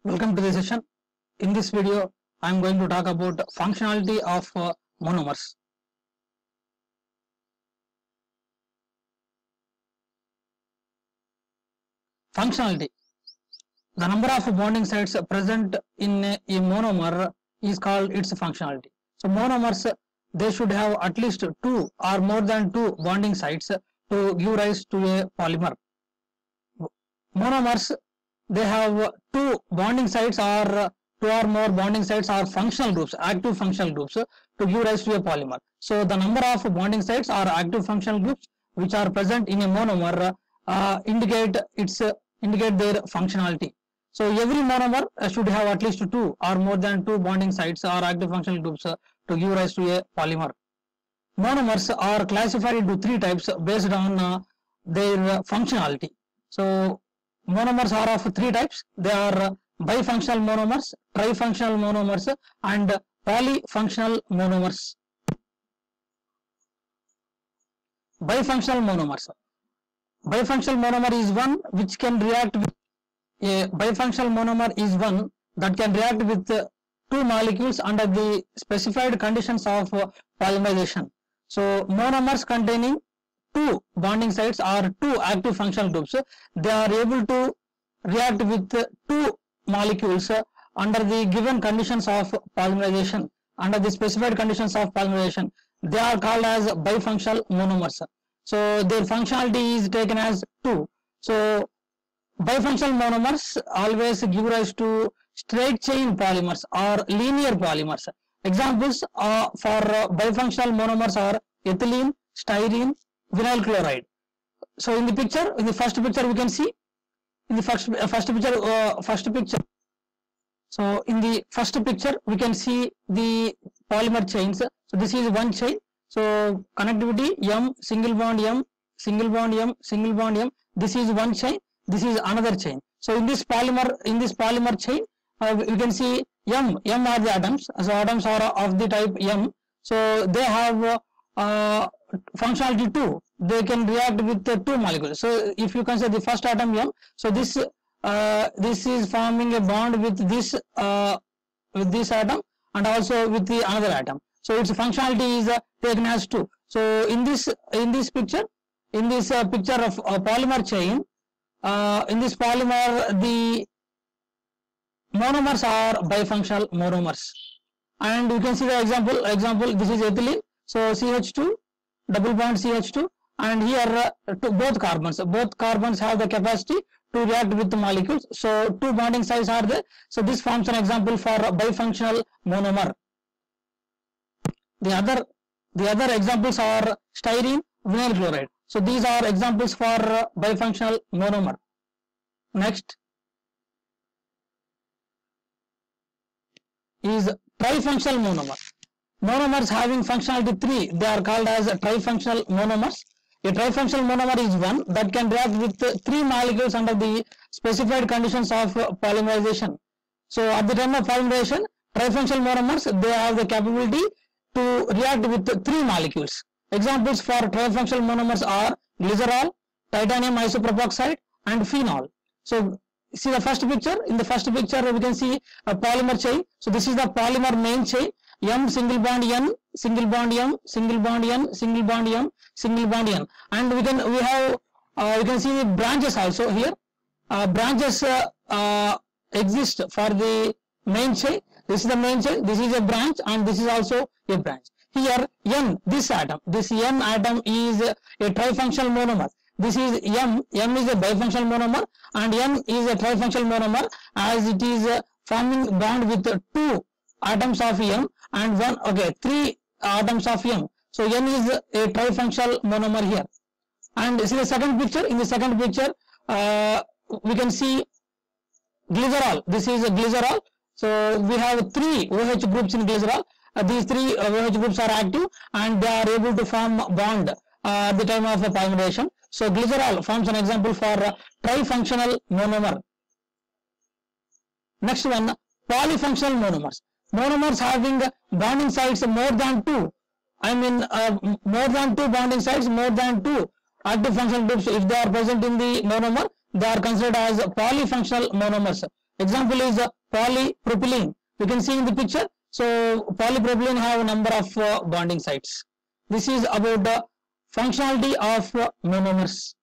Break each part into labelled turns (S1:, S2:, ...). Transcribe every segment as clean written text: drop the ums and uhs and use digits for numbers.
S1: Welcome to the session. In this video, I am going to talk about functionality of monomers. Functionality. The number of bonding sites present in a monomer is called its functionality. So monomers, they should have at least two or more than two bonding sites to give rise to a polymer. Monomers, they have two bonding sites or two or more bonding sites or functional groups, active functional groups to give rise to a polymer. So the number of bonding sites or active functional groups which are present in a monomer indicate their functionality. So every monomer should have at least two or more than two bonding sites or active functional groups to give rise to a polymer. Monomers are classified into three types based on their functionality. So monomers are of three types. They are bifunctional monomers, trifunctional monomers, and polyfunctional monomers. Bifunctional monomers. Bifunctional monomer is one which can react with bifunctional monomer is one that can react with two molecules under the specified conditions of polymerization. So monomers containing two bonding sites or two active functional groups, they are able to react with two molecules under the given conditions of polymerization, under the specified conditions of polymerization. They are called as bifunctional monomers. So their functionality is taken as two. So bifunctional monomers always give rise to straight chain polymers or linear polymers. Examples for bifunctional monomers are ethylene, styrene, vinyl chloride. So in the picture, in the first picture we can see, in the first picture. So in the first picture we can see the polymer chains. So this is one chain. So connectivity M, single bond M, single bond M, single bond M. This is one chain. This is another chain. So in this polymer chain, you can see M are the atoms. So atoms are of the type M. So they have functionality 2. They can react with the two molecules. So if you consider the first atom M, so this is forming a bond with this atom and also with the another atom. So its functionality is taken as 2. So in this picture of a polymer chain, in this polymer the monomers are bifunctional monomers. And you can see the example this is ethylene. So CH2, double bond CH2, and here both carbons have the capacity to react with the molecules. So two bonding sites are there. So this forms an example for a bifunctional monomer. The other examples are styrene, vinyl chloride. So these are examples for bifunctional monomer. Next is trifunctional monomer. Monomers having functionality 3, they are called as trifunctional monomers. A trifunctional monomer is one that can react with three molecules under the specified conditions of polymerization. So at the time of polymerization, trifunctional monomers, they have the capability to react with three molecules. Examples for trifunctional monomers are glycerol, titanium isopropoxide, and phenol. So see the first picture. In the first picture we can see a polymer chain. So this is the polymer main chain. M single bond N, single bond M, single bond N, single bond M, single bond N. And you can see the branches also here. Branches exist for the main chain. This is the main chain. This is a branch, and this is also a branch. Here N, this N atom is a trifunctional monomer. This is M is a bifunctional monomer, and N is a trifunctional monomer, as it is forming bond with two atoms of M and three atoms of M. So N is a trifunctional monomer here. And see the second picture. In the second picture, we can see glycerol. This is a glycerol. So we have three OH groups in glycerol. These three OH groups are active and they are able to form bond at the time of polymerization. So glycerol forms an example for trifunctional monomer. Next one, polyfunctional monomers. Monomers having bonding sites more than two. More than two bonding sites, more than two active functional groups. If they are present in the monomer, they are considered as polyfunctional monomers. Example is polypropylene. You can see in the picture. So polypropylene have a number of bonding sites. This is about the functionality of monomers.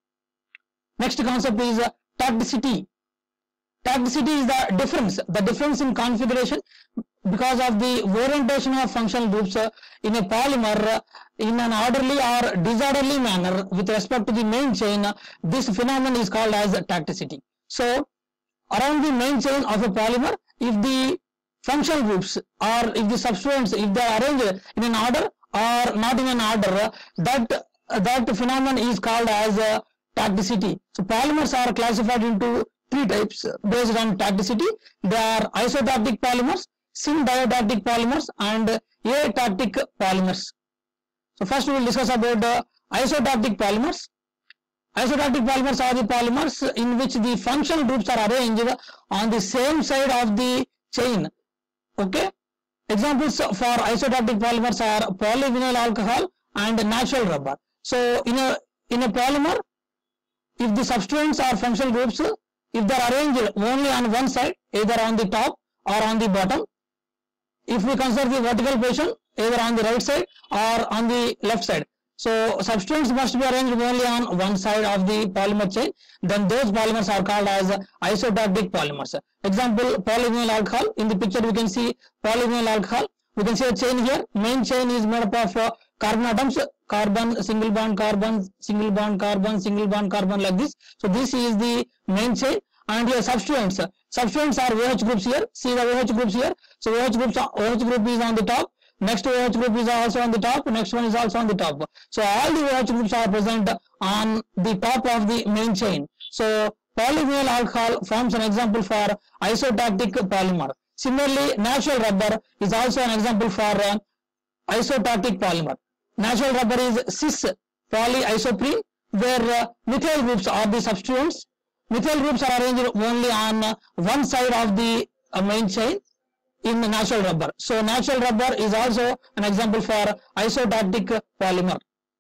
S1: Next concept is tacticity. Tacticity is the difference in configuration because of the orientation of functional groups in a polymer in an orderly or disorderly manner with respect to the main chain. This phenomenon is called as tacticity. So around the main chain of a polymer, if the functional groups or if the substituents, if they are arranged in an order or not in an order, that phenomenon is called as tacticity. So polymers are classified into three types based on tacticity. They are isotactic polymers, syn-diatactic polymers, and atactic polymers. So first we will discuss about isotactic polymers. Isotactic polymers are the polymers in which the functional groups are arranged on the same side of the chain. Okay. Examples for isotactic polymers are polyvinyl alcohol and natural rubber. So in a polymer, if the substituents are functional groups, if they are arranged only on one side, either on the top or on the bottom, if we consider the vertical position, either on the right side or on the left side, so substituents must be arranged only on one side of the polymer chain, then those polymers are called as isotactic polymers. Example, polyvinyl alcohol. In the picture we can see polyvinyl alcohol. We can see a chain here. Main chain is made up of carbon atoms, carbon, single bond, carbon, single bond, carbon, single bond, carbon, like this. So this is the main chain. And here substituents are OH groups here. See the OH groups here. So OH group is on the top. Next OH group is also on the top. Next one is also on the top. So all the OH groups are present on the top of the main chain. So polyvinyl alcohol forms an example for isotactic polymer. Similarly, natural rubber is also an example for isotactic polymer. Natural rubber is cis polyisoprene, where methyl groups are the substituents. Methyl groups are arranged only on one side of the main chain in natural rubber. So natural rubber is also an example for isotactic polymer.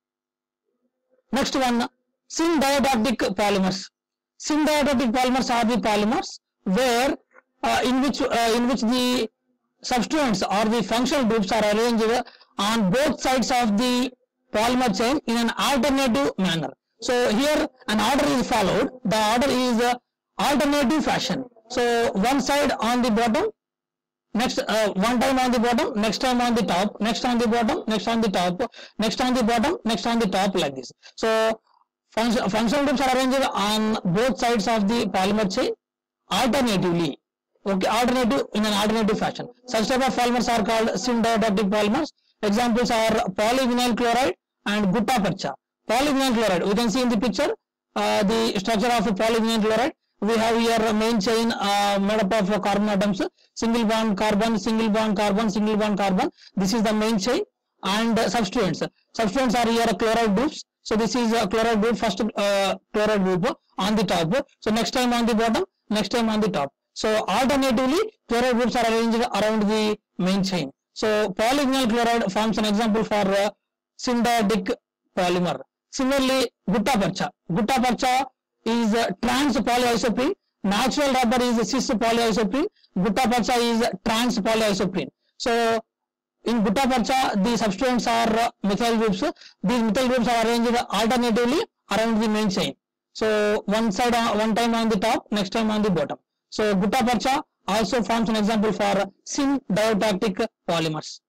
S1: Next one, syn-diatactic polymers. Syn-diatactic polymers are the polymers where in which the substituents or the functional groups are arranged on both sides of the polymer chain in an alternative manner. So here an order is followed. The order is alternative fashion. So one side on the bottom, next one time on the bottom, next time on the top, next on the bottom, next on the top, next on the bottom, next on the top, like this. So functional groups are arranged on both sides of the polymer chain alternatively. Okay, in an alternative fashion. Such type of polymers are called syn-diatactic polymers. Examples are polyvinyl chloride and gutta percha. Polyvinyl chloride, we can see in the picture the structure of polyvinyl chloride. We have here a main chain made up of carbon atoms, single bond carbon, single bond carbon, single bond carbon. This is the main chain. And substituents are here chloride groups. So this is a chloride group, first chloride group on the top. So next time on the bottom, next time on the top. So alternatively, chloride groups are arranged around the main chain. So polyvinyl chloride forms an example for syn-diatic polymer. Similarly, gutta percha. Gutta percha is trans polyisoprene. Natural rubber is cis polyisoprene. Gutta percha is trans polyisoprene. So in gutta percha, the substituents are methyl groups. These methyl groups are arranged alternatively around the main chain. So one time on the top, next time on the bottom. So gutta percha also forms an example for syn-diatactic polymers.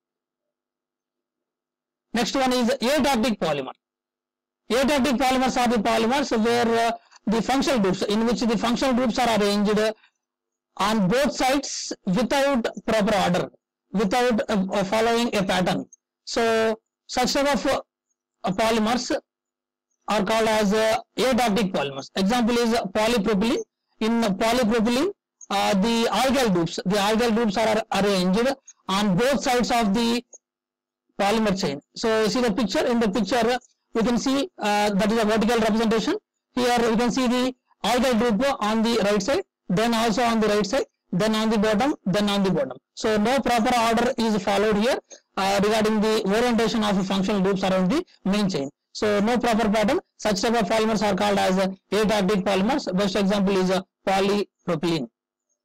S1: Next one is atactic polymer. Atactic polymers are the polymers where the functional groups, in which the functional groups are arranged on both sides without proper order, without following a pattern. So such type of polymers are called as atactic polymers. Example is polypropylene. In polypropylene, the alkyl groups are arranged on both sides of the polymer chain. So see the picture. In the picture, we can see that is a vertical representation. Here we can see the alkyl group on the right side, then also on the right side, then on the bottom, then on the bottom. So no proper order is followed here regarding the orientation of functional groups around the main chain. So no proper pattern. Such type of polymers are called as atactic polymers. Best example is polypropylene.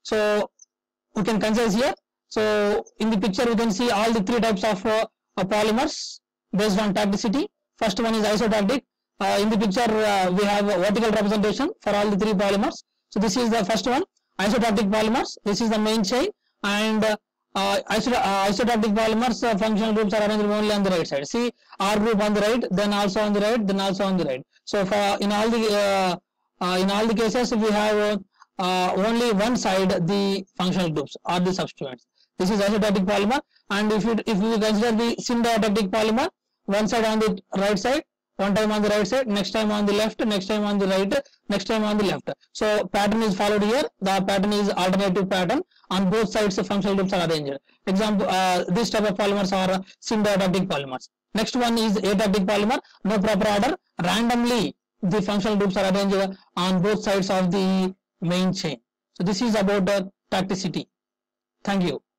S1: So we can consider here. So in the picture we can see all the three types of polymers based on tacticity. First one is isotactic. In the picture we have a vertical representation for all the three polymers. So this is the first one, isotactic polymers. This is the main chain, and isotactic polymers functional groups are arranged only on the right side. See R group on the right, then also on the right, then also on the right. So for in all the cases we have only one side the functional groups or the substituents. This is isotactic polymer, and if you consider the symbiotic polymer, one side on the right side, one time on the right side, next time on the left, next time on the right, next time on the left. So pattern is followed here. The pattern is alternative pattern. On both sides the functional groups are arranged. Example, this type of polymers are symbiotic polymers. Next one is atactic polymer. No proper order. Randomly the functional groups are arranged on both sides of the main chain. So this is about the tacticity. Thank you.